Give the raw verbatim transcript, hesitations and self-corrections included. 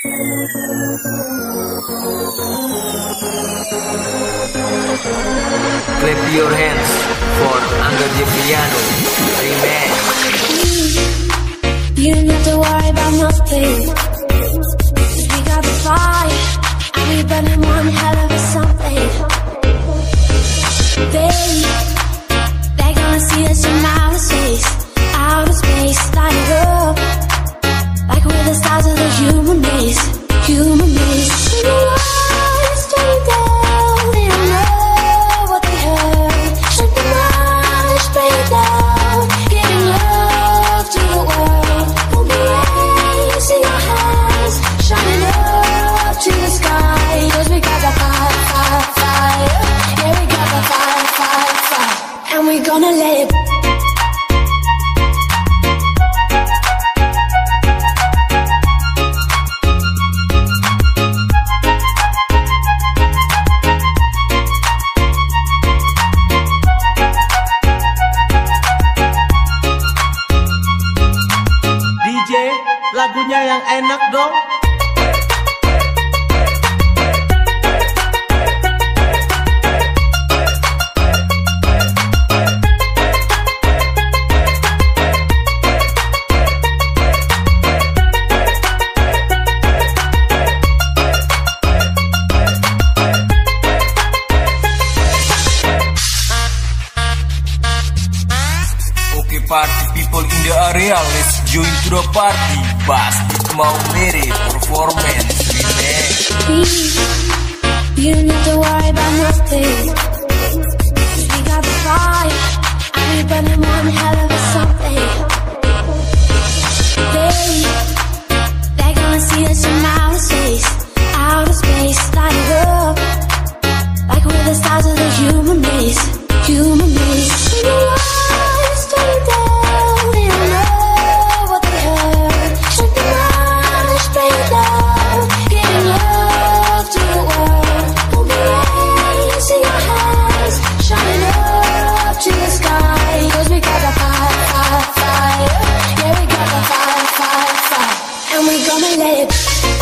Clap your hands for Angga Jeffriano Remix. You don't have to worry about nothing, 'cause we got the fire, and we burning one hell of a something. They, they're gonna see us from outer space, outer space, light it up, like we're the stars of the human race, human race. When your eyes turn down, they don't know what they heard. Shut the mind, bring it down, giving love to the world. We'll be raising our hands, shining up to the sky, 'cause we got the fire, fire, fire. Yeah, we got the fire, fire, fire, and we're gonna let it. Lagunya yang enak dong. Okay, party people in the area, let's join to the party. Pasti mau mirip performance remix. You don't have to worry about nothing, 'cause we got the fire, and we burning one hell of a something. They, they're gonna see us from outer space, outer space, light it up, like we're the stars of the human race, human race. When your eyes turn down, they don't know what they heard. Shut the mind, bring it down, giving love to the world. We'll be raising our hands, shining up to the sky, 'cause we got the fire, fire, fire. Yeah, we got the fire, fire, fire, and we're gonna let it.